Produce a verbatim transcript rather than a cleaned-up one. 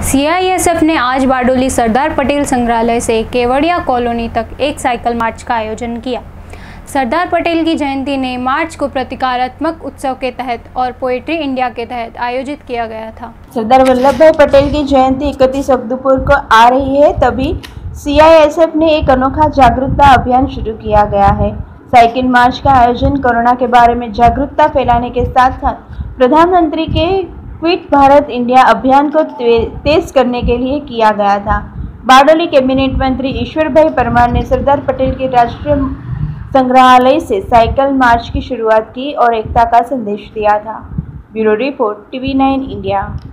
CISF ने आज बारडोली सरदार पटेल संग्रहालय से केवड़िया कॉलोनी तक एक साइकिल मार्च का आयोजन किया। सरदार पटेल की जयंती ने मार्च को प्रतीकात्मक उत्सव के तहत और पोएट्री इंडिया के तहत आयोजित किया गया था। सरदार वल्लभ भाई पटेल की जयंती इकतीस अक्टूबर को आ रही है, तभी सीआईएसएफ ने एक अनोखा जागरूकता अभियान शुरू किया गया है। साइकिल मार्च का आयोजन कोरोना के बारे में जागरूकता फैलाने के साथ साथ प्रधानमंत्री के क्विट भारत इंडिया अभियान को तेज करने के लिए किया गया था। बारडोली कैबिनेट मंत्री ईश्वर भाई परमार ने सरदार पटेल के राष्ट्रीय संग्रहालय से साइकिल मार्च की शुरुआत की और एकता का संदेश दिया था। Bureau report TV nine India.